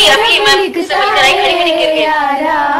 अभी मैं मुझसे मिलकर आई, खड़ी खड़ी गिर गई।